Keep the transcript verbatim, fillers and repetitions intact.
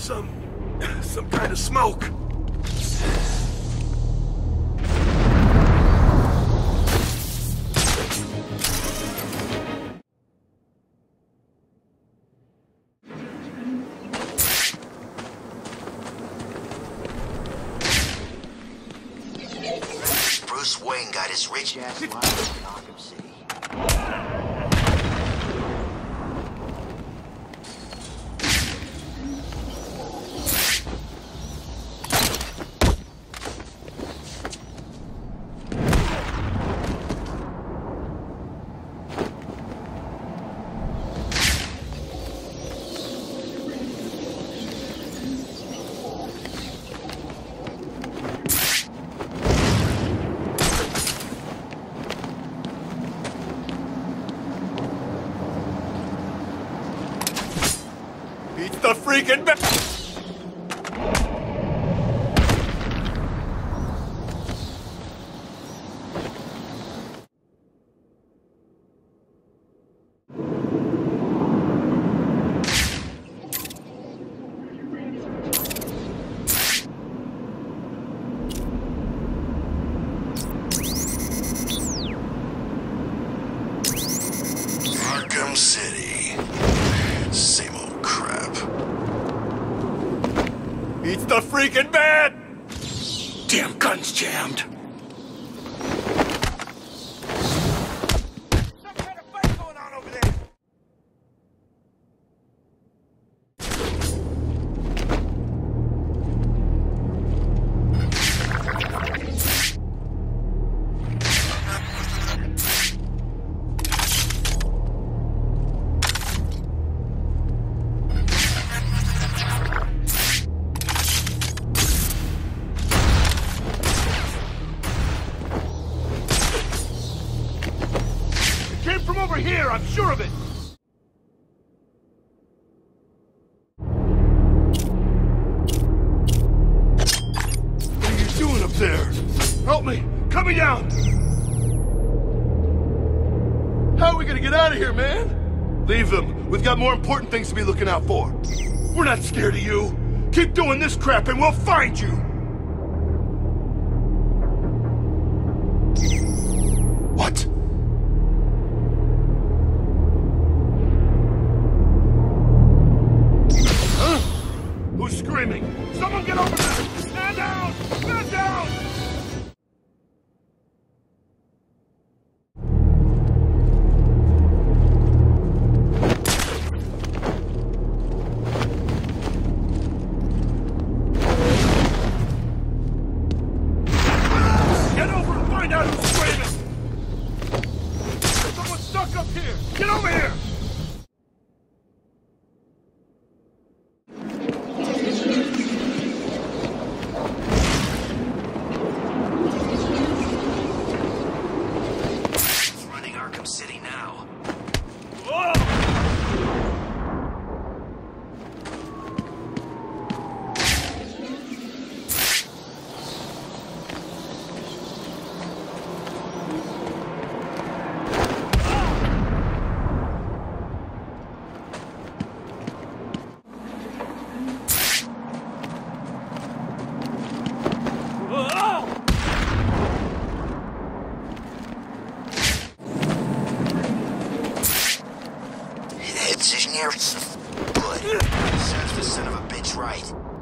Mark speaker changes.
Speaker 1: some... some kind of smoke.
Speaker 2: Bruce Wayne got his rich-ass life in Arkham City.
Speaker 1: Beats the freaking ba-
Speaker 2: Arkham City. Same old crap.
Speaker 1: Beats the freaking bed! Damn gun's jammed. Some kind of fight going on over there. Came from over here, I'm sure of it! What are you doing up there? Help me! Cut me down! How are we gonna get out of here, man? Leave them. We've got more important things to be looking out for. We're not scared of you. Keep doing this crap and we'll find you! What? Who's screaming? Someone get over there! Stand down! Stand down! Get over and find out who's screaming! Someone's stuck up here! Get over here!
Speaker 2: City now.
Speaker 1: Whoa!
Speaker 2: Decision here. Good. Serves the son of a bitch right.